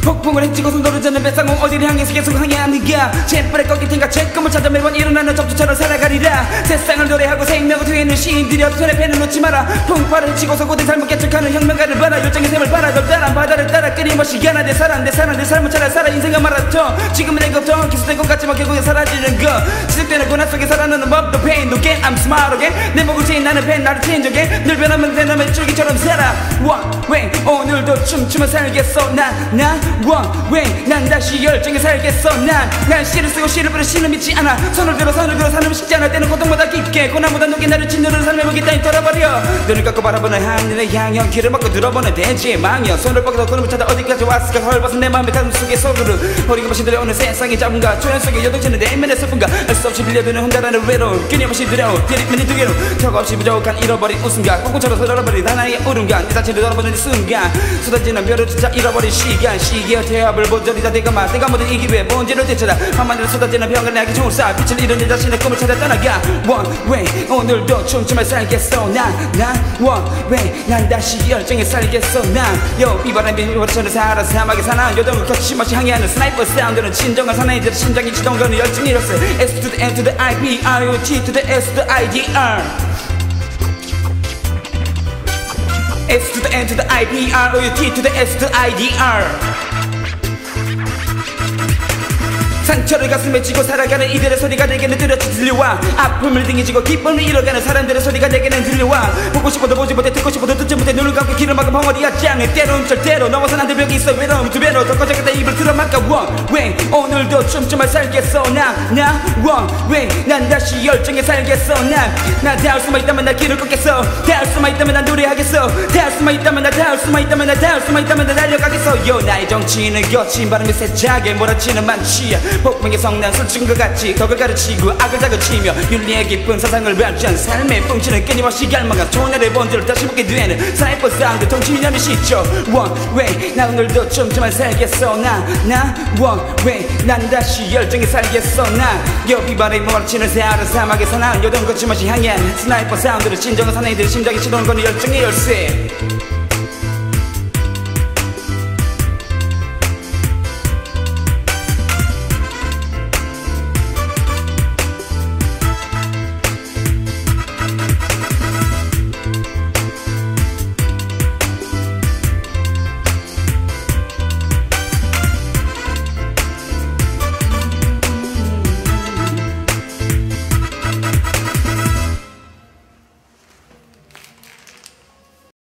폭풍을 헤치고서 노르자는 뱃상공 어디를 향해서 계속 항해하는가 jet불에 꺾일 텐가 제 꿈을 찾아 매번 일어나는 접두처럼 살아가리라 세상을 노래하고 생명을 뒤에는 시인들이 손에 펜을 놓지 마라 풍파를 헤치고서 고된 삶을 깨쳐가는 혁명가를 봐라 열정의 샘을 봐라 널 따라 바다를 따라 끊임없이 가나 내 사랑 내 삶을 찾아 살아 인생은 마라톤 지금은 내 걱정 기술된 것 같지만 결국엔 사라지는 것 지속되는 고난 속에 살아나는 법 No pain no gain I'm smart again 내 목을 채인 나는 팬 나를 진정해 늘 변하면 돼 남의 줄기처럼 살아 One way 오늘도 춤추며 살겠어 One way 난 다시 열정에 살겠어 난 시를 쓰고 시를 부려 시는 믿지 않아 손을 들어 사는 쉽지 않아 때는 고통보다 깊게 고난보다 높게 나를 짓누르는 삶의 무기 따윈 털어버려 눈을 감고 바라보는 하늘의 향연 길을 막고 들어보는 대지의 망연 손을 뻗어서 구름을 찾아 어디까지 왔을까 헐벗은 내 맘의 가슴 속에 소리를 버리고없이 들려오는 세상의 잡음과 조연 속에 여동치는 내 인면의 슬픔과 알 수 없이 빌려드는 혼자라는 외로움 끊임없이 들여온 디립면이 두 개로 턱없이 부족한 잃어버린 웃음과 꽁꽁처럼 썰어버린 하나의 울음과 내 자체를 돌아보는 순간 쏟아지는 벼를 쫓아 잃어버린 시기와 태압을 모조리 다 내가 모든 이 기회에 본질을 되찾아 밤하늘에 쏟아지는 병을 내게 총을 쏴 빛을 잃은 내 자신의 꿈을 찾아 떠나가 One way 오늘도 춤추며 살겠어 One way 난 다시 열정에 살겠어 이 바람에 미워처럼 살아 사막에 사나 여정을 거침없이 항해하는 스나이퍼 사운드는 진정한 사나이들의 심장이 지동거는 열정이 일었어 S to the N to the I P R O T to the S to the I D R S to the N to the I P R O T to the S to the I D R 상처를 가슴에 쥐고 살아가는 이들의 소리가 내게는 뚜렷이 들려와 아픔을 등에 지고 기쁨을 잃어가는 사람들의 소리가 내게는 들려와 보고 싶어도 보지 못해 듣고 싶어도 듣지 못해 눈을 감고 귀를 막은 벙어리야 짱해 때론 절대로 넘어선 안될 벽이 있어 외로움 두 배로 더 커져가다 입을 틀어막아 One way 오늘도 춤추며 살겠어 One way 난 다시 열정에 살겠어 나 닿을 수만 있다면 나 길을 걷겠어 닿을 수만 있다면 난 노래하겠어 닿을 수만 있다면 나 닿을 수만 있다면 나 달려가겠어 요 나의 정치는 거친 바람이 세차게 몰아치는 만취야 폭풍의 성난 술친 것 같이 덕을 가르치고 악을 다그치며 윤리의 깊은 사상을 발전 삶의 funk치는 끊임없이 갈망한 초년의 본질을 다시 보게 되는 스나이퍼 사운드 통치민연의 시초 One way 나 오늘도 춤추며 살겠어 One way 난 다시 열정에 살겠어 비바람에 몰아치는 새하얀 사막에서 난 요동 거침없이 향해 스나이퍼 사운드를 진정한 사나이들의 심장이 치도는 건 열정의 열쇠